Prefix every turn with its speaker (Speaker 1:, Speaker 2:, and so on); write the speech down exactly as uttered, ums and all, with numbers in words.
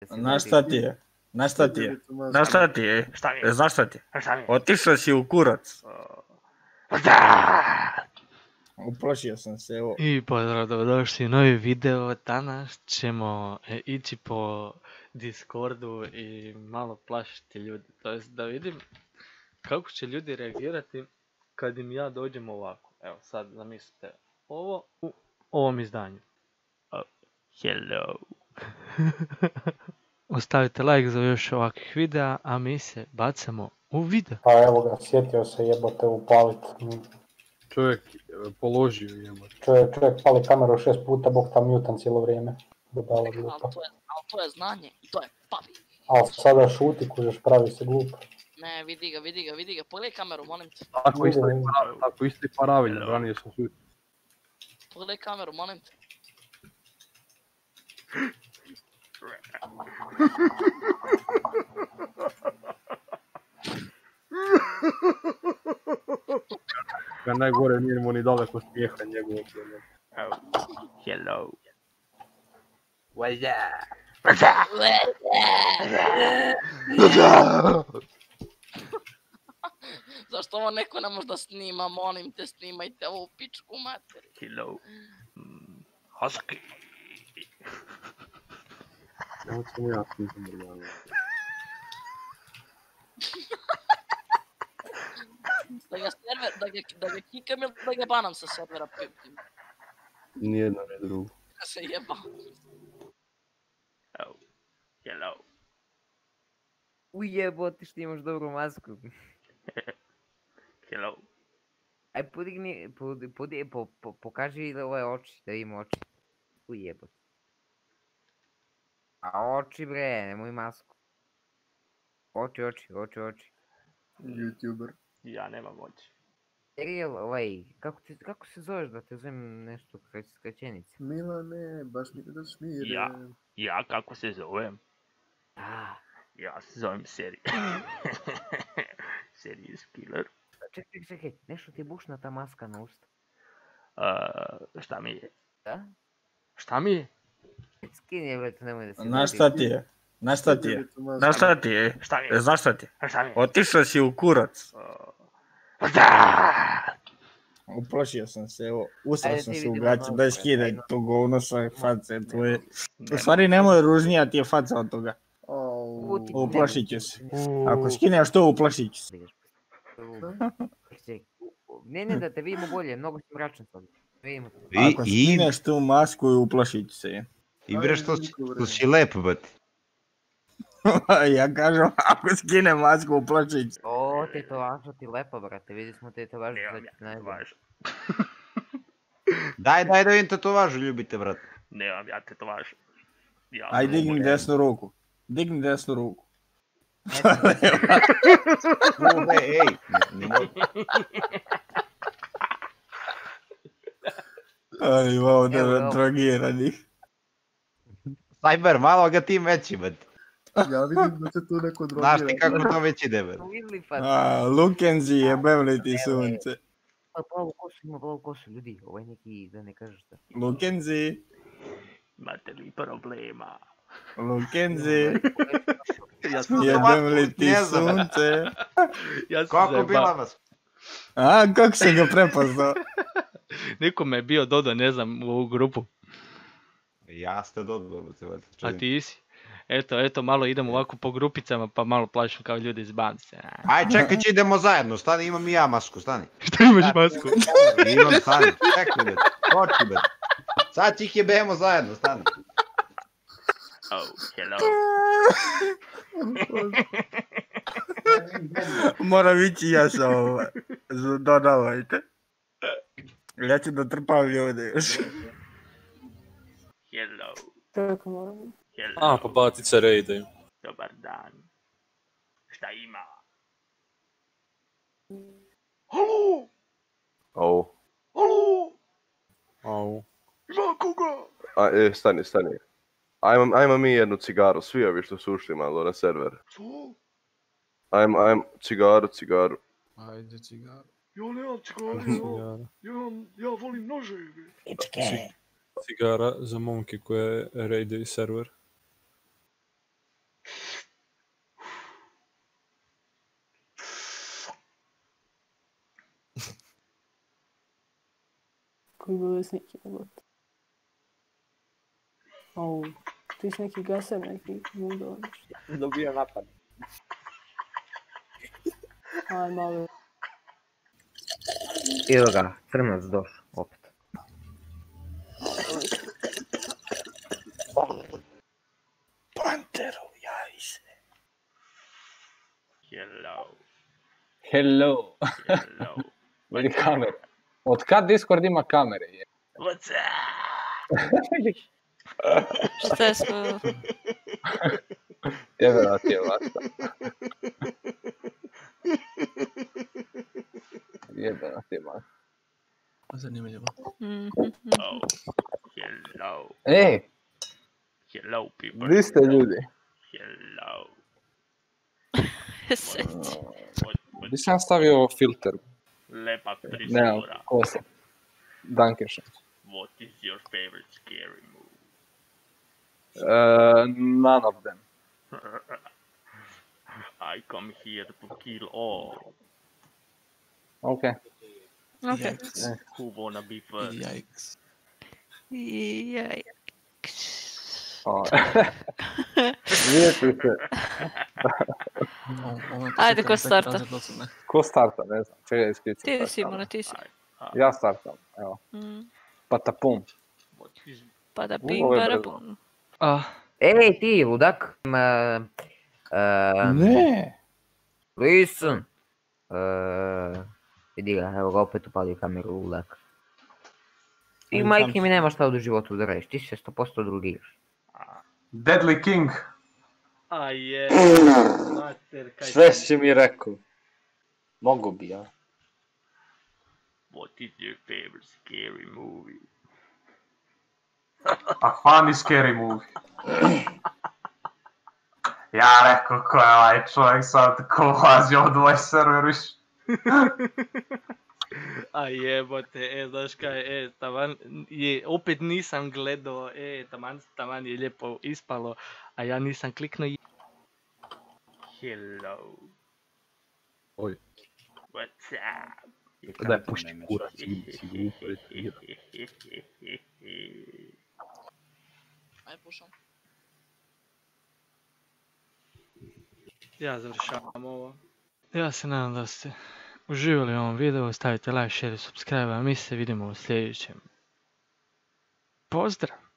Speaker 1: Znaš šta ti je? Znaš šta ti je? Znaš šta ti je?
Speaker 2: Šta mi je?
Speaker 1: E, znaš šta ti je?
Speaker 2: Šta mi je?
Speaker 1: Otišao si u kurac.
Speaker 2: Da!
Speaker 1: Uplašio sam se, evo.
Speaker 2: I pozdrav, dobrodošli u novi video. Danas ćemo e, ići po Discordu i malo plašiti ljudi. To jest da vidim kako će ljudi reagirati kad im ja dođem ovako. Evo sad zamislite ovo u ovom izdanju. Oh, hello. Ostavite like za još ovakvih videa, a mi se bacamo u video.
Speaker 3: Pa evo ga, sjetio se jebote upalit.
Speaker 4: Čovjek položio jebote.
Speaker 3: Čovjek, čovjek pali kameru šest puta, bok tam mutan cijelo vrijeme. Budala glupa.
Speaker 5: Ali to je, ali to je znanje i to je papi.
Speaker 3: Ali sada šuti kužeš, pravi se glup.
Speaker 5: Ne, vidi ga, vidi ga, vidi ga, pogledaj kameru, molim te.
Speaker 4: Tako isto je pravilno, tako isto je pravilno, branio sam šut.
Speaker 5: Pogledaj kameru, molim te.
Speaker 4: Ga najgore nije mu ni daleko smijeha njegovog.
Speaker 2: Oh, hello.
Speaker 4: What's up?
Speaker 5: Zašto ovo neko ne može da snima, molim te, snimajte ovu pičku materi.
Speaker 2: Hello. Mm, husky.
Speaker 4: Evo sam ja snimam normalno.
Speaker 5: Da ga server, da ga, da ga kikam ili da ga banam sa servera pipim.
Speaker 4: Nijedno ne drugo.
Speaker 5: Da se jeba.
Speaker 2: Oh, hello.
Speaker 6: Ujebote što imaš dobru masku.
Speaker 2: Hello.
Speaker 6: Aj podigni, pod, pod, po, po, pokaži ove oči, da ima oči. Ujebote. A oči bre, nemoj masku. Oči, oči, oči, oči.
Speaker 4: YouTuber.
Speaker 2: Ja nemam oči.
Speaker 6: Ariel, ovaj, kako, ti, kako se zoveš da te zovem nešto skraćenica?
Speaker 4: Milane, baš mi da smire.
Speaker 2: Ja. Ja kako se zovem?
Speaker 6: Ah,
Speaker 2: Ja se zovem Seri. Serious killer.
Speaker 6: čekaj, čekaj, čekaj, nešto ti je bušna ta maska na usta.
Speaker 2: Uh, šta mi je?
Speaker 6: Da?
Speaker 2: Šta mi je?
Speaker 6: Skini je, bre, to nemoj da se...
Speaker 1: Znaš šta ti je? Znaš šta ti je? Znaš šta ti je?
Speaker 2: Šta mi
Speaker 1: E,
Speaker 2: je?
Speaker 1: znaš šta ti je?
Speaker 2: Šta mi je?
Speaker 1: Otišao si u kurac.
Speaker 2: Uh, da!
Speaker 1: Uplašio sam se, evo. Usrao
Speaker 6: Ajde,
Speaker 1: sam
Speaker 6: ti
Speaker 1: se u
Speaker 6: vidimo
Speaker 1: gaće,
Speaker 6: malo,
Speaker 1: daj
Speaker 6: ajde.
Speaker 1: skidaj to govno svoje face tvoje. U
Speaker 2: Nema.
Speaker 1: stvari nemoj ružnija ti je faca od toga.
Speaker 6: Uti,
Speaker 1: Uplašit ću se.
Speaker 2: U,
Speaker 1: Ako skineš to, uplašit ću se.
Speaker 6: Čekaj, ne, ne, da te vidimo bolje, mnogo si mračan sad. Vidimo te.
Speaker 7: I,
Speaker 1: Ako
Speaker 7: i,
Speaker 1: skineš tu masku, uplašit ću se.
Speaker 7: i bre što, si- što si lep, bati.
Speaker 1: Ja kažem, ako skine masku, uplašit ću se.
Speaker 6: O, tetovaža ti lepa, brate, vidi smo tetovažu
Speaker 2: nemam
Speaker 6: za
Speaker 2: ja
Speaker 6: ti najbolje.
Speaker 2: tetovažu.
Speaker 7: Daj, daj da vidim tetovažu, ljubite, brat.
Speaker 2: Nemam ja tetovažu. Ja
Speaker 1: Aj,
Speaker 2: sam
Speaker 1: digni
Speaker 2: moj-
Speaker 1: desnu ruku. Digni desnu ruku.
Speaker 7: Ube, ej, ne, ne,
Speaker 1: Aj, imamo
Speaker 6: Evo,
Speaker 1: da
Speaker 6: evo.
Speaker 1: drogiranih.
Speaker 7: Cyber, malo ga ti veći, bati.
Speaker 4: Ja vidim da se tu neko
Speaker 7: Znaš
Speaker 4: drogira.
Speaker 7: ti kako to već ide, bati.
Speaker 6: Vidli pa,
Speaker 1: A, Lukenzi jebem li ti sunce.
Speaker 6: pa plavu kosu, ima plavu kosu, ljudi, ovaj neki, da ne kažeš šta.
Speaker 1: Lukenzi,
Speaker 2: Imate li problema?
Speaker 1: Lukenzi,
Speaker 2: Ja sam
Speaker 1: jebem li ti
Speaker 7: Ne znam.
Speaker 1: sunce.
Speaker 2: Ja sam
Speaker 7: Kako
Speaker 2: zajebao.
Speaker 7: bila vas?
Speaker 1: A, kako se ga prepoznao?
Speaker 2: Niko me je bio dodao, ne znam, u ovu grupu.
Speaker 7: Ja ste dodalo, se bati.
Speaker 2: A ti si? Eto, eto, malo idem ovako po grupicama, pa malo plašim kao ljudi iz banse.
Speaker 7: Aj, čekaj, će idemo zajedno, stani, imam i ja masku, stani.
Speaker 2: Šta imaš masku?
Speaker 7: Imam, stani, čekaj, bati. Hoći, bati. Sad će ih jebemo zajedno, stani.
Speaker 2: Oh, hello.
Speaker 1: Moram ići ja sa ovo. Dodavajte. Ja ću da trpam ljude još.
Speaker 2: Hello.
Speaker 8: Kako moram?
Speaker 2: Hello.
Speaker 8: A, pa batice rejdaju.
Speaker 2: Dobar dan. Šta ima? Halo!
Speaker 9: Au.
Speaker 2: Halo!
Speaker 8: Au.
Speaker 2: Ima koga?
Speaker 9: A, e, stani, stani. Ajmo, ajmo mi jednu cigaru, svi ovi što su ušli malo na server.
Speaker 2: Co?
Speaker 9: Ajmo, ajmo, cigaru, cigaru.
Speaker 8: Ajde, cigaru.
Speaker 2: Ja nemam cigaru, ja,
Speaker 8: Cigara.
Speaker 2: ja, ja volim noževe.
Speaker 8: Cigara za momke koje rejdaju server.
Speaker 10: bi bolesnik jebote. Au, ti si neki gaser, neki mudo.
Speaker 4: Dobio napad.
Speaker 10: Aj, malo.
Speaker 6: Evo ga, crnac došao, opet.
Speaker 1: Panteru, javi se.
Speaker 2: Hello.
Speaker 4: Hello.
Speaker 2: Hello.
Speaker 4: Vidi kamere. Od kad Discord ima kamere? Je?
Speaker 2: What's
Speaker 5: Šta smo?
Speaker 4: Jebe da ti je vasta. Jebe da ti je vasta.
Speaker 8: Zanimljivo.
Speaker 2: Oh, hello.
Speaker 4: Ej,
Speaker 2: Hello, people.
Speaker 4: di ste ljudi?
Speaker 2: Hello.
Speaker 5: Seti.
Speaker 8: Di sam stavio filter?
Speaker 2: Lepa
Speaker 4: Nemam
Speaker 2: frizura.
Speaker 4: kosa. Dankeschön.
Speaker 2: What is your favorite scary movie?
Speaker 4: Uh, none of them.
Speaker 2: I come here to kill all.
Speaker 4: Okay.
Speaker 5: Okay.
Speaker 2: Who wanna be first?
Speaker 8: Yikes.
Speaker 5: Jajks.
Speaker 4: Oh. Nije ti se.
Speaker 5: Ajde, ko starta?
Speaker 4: Ko starta, ne znam. Čekaj, ispričam.
Speaker 5: Ti Simone, ti si.
Speaker 4: Ja startam, evo.
Speaker 5: Mm.
Speaker 4: Patapum.
Speaker 5: Pa da pim,
Speaker 4: Ovo je
Speaker 5: para
Speaker 4: brzo.
Speaker 5: pum.
Speaker 2: Ah,
Speaker 6: Ej, ti, ludak. Ma, uh,
Speaker 4: Ne.
Speaker 6: Listen. Uh, vidi ga, evo ga opet upalio kameru, ludak. Ti
Speaker 8: Ali
Speaker 6: majke
Speaker 8: sam-
Speaker 6: mi nema šta u životu da radiš, ti se sto posto drugiraš.
Speaker 11: Deadly King.
Speaker 2: a je. Mater, kaj
Speaker 11: Sve si mi rekao. Mogu bi, ja.
Speaker 2: What is your favorite scary movie?
Speaker 11: A funny scary movie. Ja rekao ko je ovaj čovjek sad ko ulazi ovdje u ovaj server više.
Speaker 2: A jebote, e, znaš kaj, e, taman, je, opet nisam gledao, e, taman, taman je lijepo ispalo, a ja nisam kliknuo i... Hello.
Speaker 4: Oj.
Speaker 2: What's up?
Speaker 4: Daj, pušti kurac.
Speaker 5: Aj, pušam.
Speaker 2: Ja završavam ovo. Ja se nadam da ste uživali u ovom videu, stavite like, share i subscribe, a mi se vidimo u sljedećem. Pozdrav!